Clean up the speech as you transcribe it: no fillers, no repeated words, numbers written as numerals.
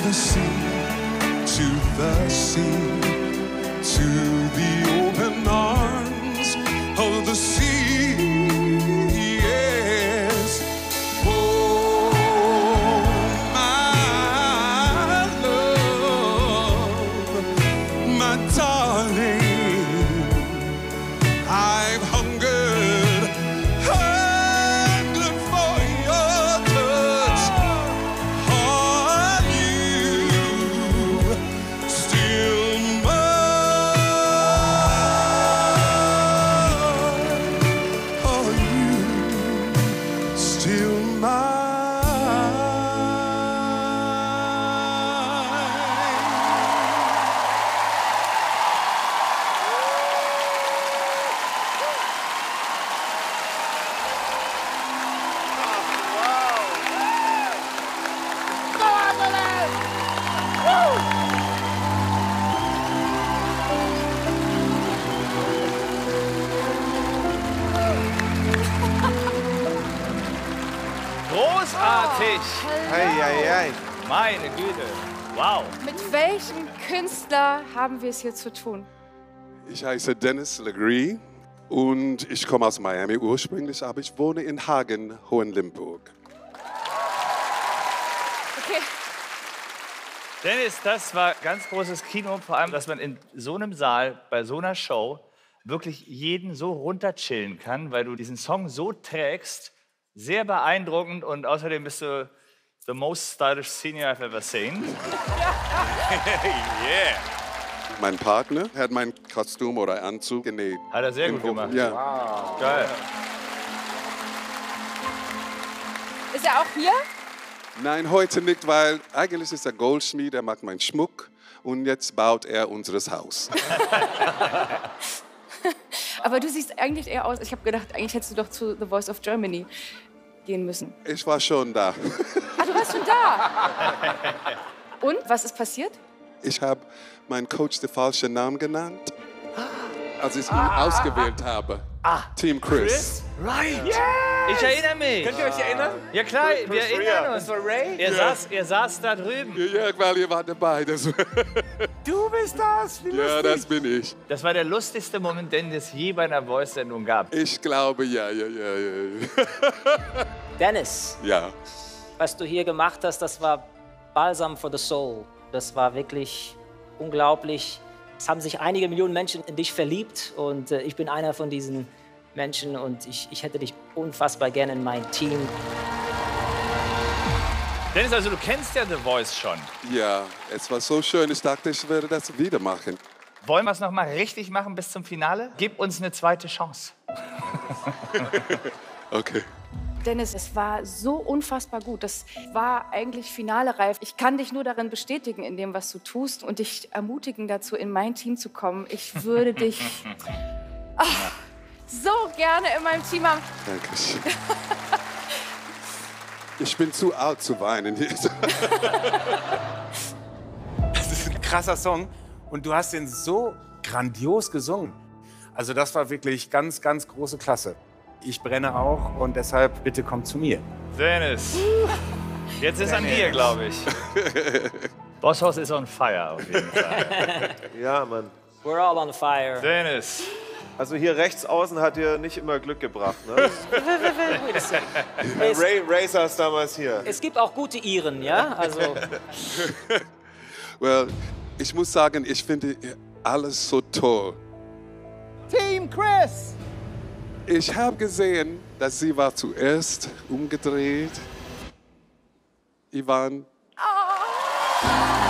the sea, to the sea, to the open arms of the sea. Yes. Oh, my love, my darling, I've hungered for your touch. Are you still mine? Are you still mine? Großartig! Ei. Meine Güte. Wow. Mit welchem Künstler haben wir es hier zu tun? Ich heiße Dennis Legree und ich komme aus Miami ursprünglich, aber ich wohne in Hagen, Hohenlimburg. Okay. Dennis, das war ganz großes Kino, vor allem, dass man in so einem Saal, bei so einer Show, wirklich jeden so runterchillen kann, weil du diesen Song so trägst. Sehr beeindruckend und außerdem bist du the most stylish senior I've ever seen. Yeah. Mein Partner hat mein Kostüm oder Anzug genäht. Hat er sehr gut gemacht. Ja. Wow. Geil. Ist er auch hier? Nein, heute nicht, weil eigentlich ist er Goldschmied, er macht meinen Schmuck und jetzt baut er unseres Haus. Aber du siehst eigentlich eher aus, ich habe gedacht, eigentlich hättest du doch zu The Voice of Germany gehen müssen. Ich war schon da. Ah, du warst schon da. Und, was ist passiert? Ich habe meinen Coach den falschen Namen genannt, als ich ihn ausgewählt habe. Team Chris. Right. Yeah. Ich erinnere mich. Könnt ihr euch erinnern? Ja klar, wir erinnern uns. Das war Ray? Er saß da drüben. Ja, weil ihr wart dabei. Du bist das? Wie Ja, lustig. das bin ich. Das war der lustigste Moment, den es je bei einer Voice-Sendung gab. Ich glaube, ja. Dennis, Ja. was du hier gemacht hast, das war Balsam for the Soul. Das war wirklich unglaublich. Es haben sich einige Millionen Menschen in dich verliebt und ich bin einer von diesen Menschen und ich hätte dich unfassbar gerne in mein Team. Dennis, also du kennst ja The Voice schon. Ja, es war so schön. Ich dachte, ich werde das wieder machen. Wollen wir es noch mal richtig machen bis zum Finale? Gib uns eine zweite Chance. Okay. Dennis, es war so unfassbar gut. Das war eigentlich finale reif. Ich kann dich nur darin bestätigen, in dem, was du tust und dich ermutigen dazu, in mein Team zu kommen. Ich würde dich so gerne in meinem Team haben. Dankeschön. Ich bin zu alt zu weinen. Das ist ein krasser Song und du hast den so grandios gesungen. Also das war wirklich ganz, ganz große Klasse. Ich brenne auch und deshalb bitte komm zu mir. Dennis, jetzt ist an dir, glaube ich. Bosshaus ist on fire auf jeden Fall. Ja, Mann. We're all on fire. Dennis. Also hier rechts außen hat dir nicht immer Glück gebracht, ne? Ray saß damals hier. Es gibt auch gute Iren, ja? Also, Well, ich muss sagen, ich finde alles so toll. Team Chris! Ich habe gesehen, dass sie war zuerst umgedreht. Ivan. Oh.